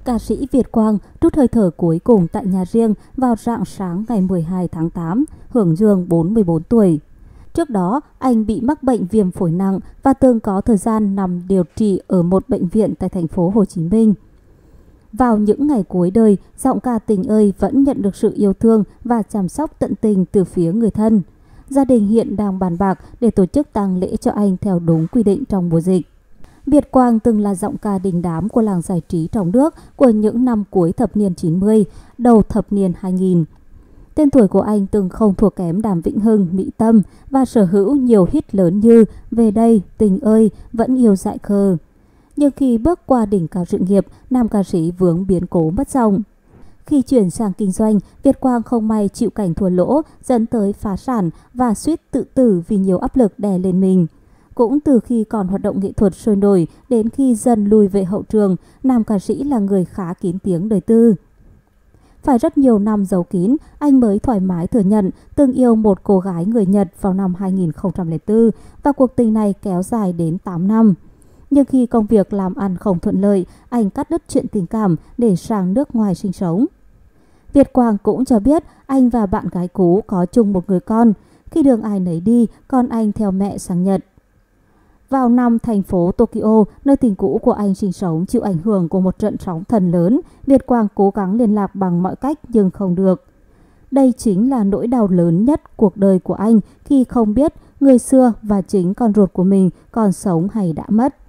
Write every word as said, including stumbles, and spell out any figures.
Ca sĩ Việt Quang trút hơi thở cuối cùng tại nhà riêng vào rạng sáng ngày mười hai tháng tám, hưởng dương bốn mươi bốn tuổi. Trước đó, anh bị mắc bệnh viêm phổi nặng và từng có thời gian nằm điều trị ở một bệnh viện tại thành phố Hồ Chí Minh. Vào những ngày cuối đời, giọng ca Tình ơi vẫn nhận được sự yêu thương và chăm sóc tận tình từ phía người thân. Gia đình hiện đang bàn bạc để tổ chức tang lễ cho anh theo đúng quy định trong mùa dịch. Việt Quang từng là giọng ca đình đám của làng giải trí trong nước của những năm cuối thập niên chín mươi, đầu thập niên hai nghìn. Tên tuổi của anh từng không thua kém Đàm Vĩnh Hưng, Mỹ Tâm và sở hữu nhiều hit lớn như Về đây, Tình ơi, Vẫn yêu dại khờ. Nhưng khi bước qua đỉnh cao sự nghiệp, nam ca sĩ vướng biến cố mất giọng. Khi chuyển sang kinh doanh, Việt Quang không may chịu cảnh thua lỗ, dẫn tới phá sản và suýt tự tử vì nhiều áp lực đè lên mình. Cũng từ khi còn hoạt động nghệ thuật sôi nổi đến khi dần lùi về hậu trường, nam ca sĩ là người khá kín tiếng đời tư. Phải rất nhiều năm giấu kín, anh mới thoải mái thừa nhận từng yêu một cô gái người Nhật vào năm hai nghìn không trăm lẻ bốn và cuộc tình này kéo dài đến tám năm. Nhưng khi công việc làm ăn không thuận lợi, anh cắt đứt chuyện tình cảm để sang nước ngoài sinh sống. Việt Quang cũng cho biết anh và bạn gái cũ có chung một người con. Khi đường ai nấy đi, con anh theo mẹ sang Nhật. Vào năm thành phố Tokyo, nơi tình cũ của anh sinh sống chịu ảnh hưởng của một trận sóng thần lớn, Việt Quang cố gắng liên lạc bằng mọi cách nhưng không được. Đây chính là nỗi đau lớn nhất cuộc đời của anh khi không biết người xưa và chính con ruột của mình còn sống hay đã mất.